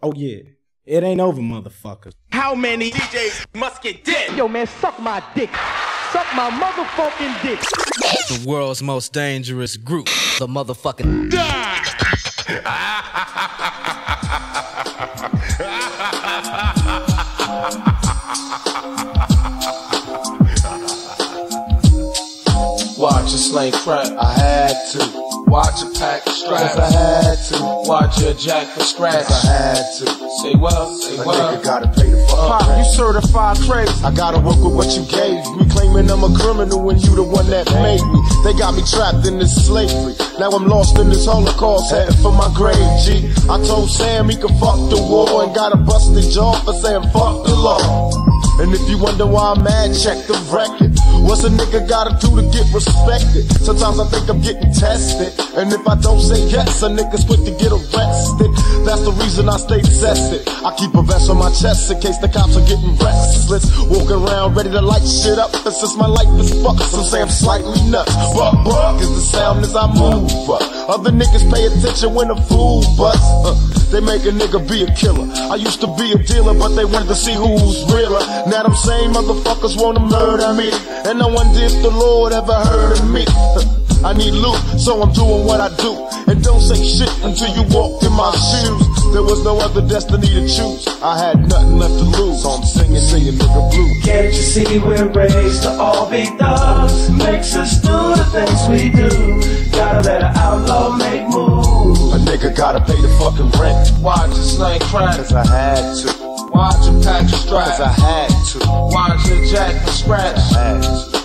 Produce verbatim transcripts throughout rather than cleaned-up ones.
Oh yeah, it ain't over, motherfuckers. How many D Js must get dead? Yo, man, suck my dick. Suck my motherfucking dick. The world's most dangerous group, the motherfucking Watch a slang crack, I had to. Watch a pack straps, I had to. Watch a jack for scratch, I had to. Say what? Say what? A nigga gotta pay the fuck. Pop, you certified crazy. I gotta work with what you gave me, claiming I'm a criminal when you the one that made me. They got me trapped in this slavery. Now I'm lost in this Holocaust, heading for my grave, G. I told Sam he could fuck the war and got a busted jaw for saying fuck the law. And if you wonder why I'm mad, check the record. What's a nigga gotta do to get respected? Sometimes I think I'm getting tested, and if I don't say yes, a nigga's quick to get arrested. That's the reason I stay tested. I keep a vest on my chest in case the cops are getting restless. Walking around ready to light shit up, and since my life is fucked, some say I'm slightly nuts. Buck buck is the sound as I move up. Other niggas pay attention when a fool busts. Uh, they make a nigga be a killer. I used to be a dealer, but they wanted to see who's realer. Now them same motherfuckers wanna murder me, and no one did the Lord ever heard of me. I need loot, so I'm doing what I do. And don't say shit until you walked in my shoes. There was no other destiny to choose. I had nothing left to lose, so I'm singing, singing nigga blue. Can't you see we're raised to all be thugs? Makes us do the things we do. Gotta let an outlaw make moves. A nigga gotta pay the fucking rent. Watch a slang crack, Cause I had to. watch a pack straps, Cause I had to. watch a jack for scratch. I had to.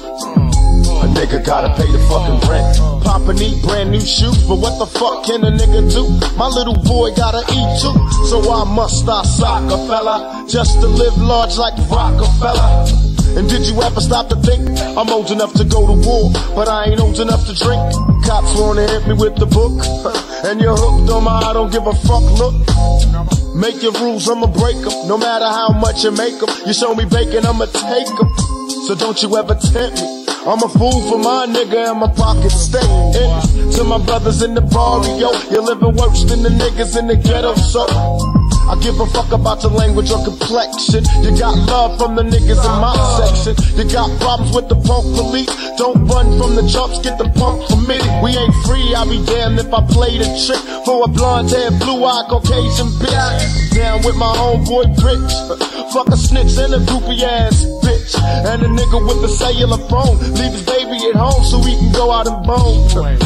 A nigga gotta pay the fucking rent. Papa need brand new shoes, but what the fuck can a nigga do? My little boy gotta eat too, so I must I sock a fella just to live large like Rockefeller. And did you ever stop to think I'm old enough to go to war, but I ain't old enough to drink? Cops wanna hit me with the book, and you're hooked on my I don't give a fuck look. Make your rules, I'ma break them, no matter how much you make them. You show me bacon, I'ma take them. So don't you ever tempt me. I'm a fool for my nigga and my pockets stay empty. To my brothers in the barrio, you're living worse than the niggas in the ghetto, so I give a fuck about your language or complexion. You got love from the niggas in my section. You got problems with the punk police. Don't run from the chumps, get the pump from me. We ain't free, I'll be damned if I played a trick for a blonde hair, blue eyed Caucasian bitch. Down with my homeboy Rich. Fuck a snitch and a groupie ass bitch. And a nigga with a cellular phone. Leave his baby at home so he can go out and bone.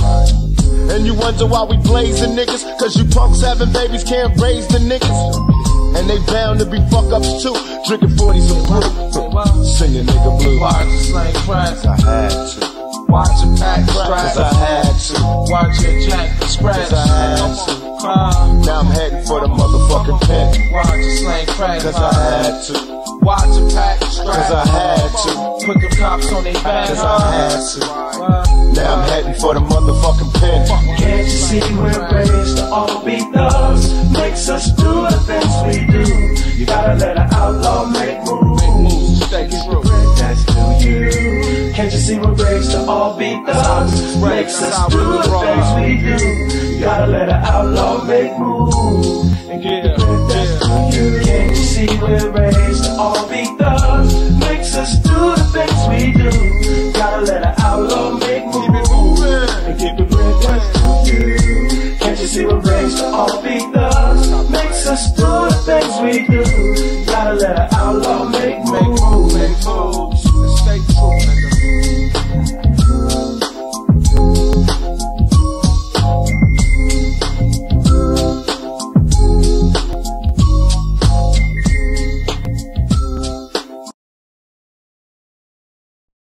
And you wonder why we blazing niggas, cause you punks having babies can't raise the niggas. And they bound to be fuck ups too, drinking forties and brew, singing nigga blue. Watch a slang crack, Cause I had to. watch a pack straps, Cause I had to. watch a jack for scratch. Cause I had to. Uh, Now I'm heading for the motherfucking pen. watch a slang crack, Cause I had to. watch a pack straps. Cause I had to. Put the cops on their back. Cause I had to. Now I'm heading for the motherfucking pen. Can't you see we're raised to all be thugs? Makes us do the things we do. You gotta let an outlaw make moves. Stay Get the true. bread that's to you. Can't you see we're raised to all be thugs? Makes us do the things we do. You gotta let an outlaw make moves. And get the bread that's to you. Can't you see we're raised to all be thugs? Makes us do the things we do. Gotta let an outlaw make moves. And keep the bread that's to you. Can't you see we're raised to all be thugs? Makes us do the things we do. Gotta let an outlaw